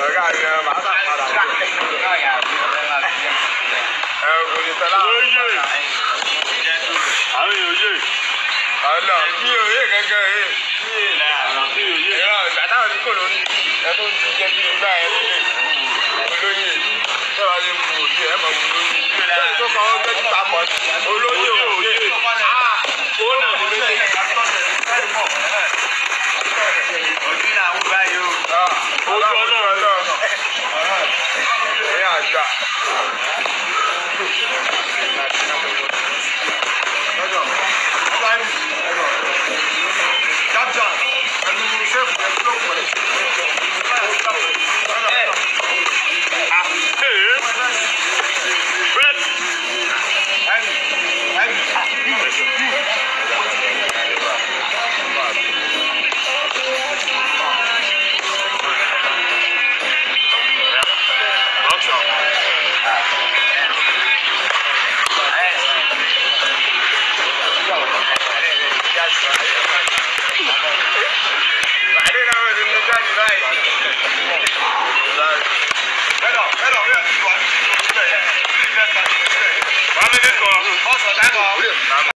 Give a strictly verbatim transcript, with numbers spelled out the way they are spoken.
Ọlọ bí òye gẹ́gẹ́ yìí. Ìrọ̀ ìgbà táwọn ti kò lórí ẹ tó ń ti jẹ́ bí ìgbà ẹ̀ lélẹ̀. Olóyè tẹ́wàá lè mú òye ẹ̀ mọ̀ mú lórí. Lẹ́yìn tó kàn ó jẹ́ títa pọ̀ olóyè òye. Ó nà ní méjì. Ojú náà wú báyìí o. Ojú ọlọ́run lọ. Ẹ̀yin àgbà.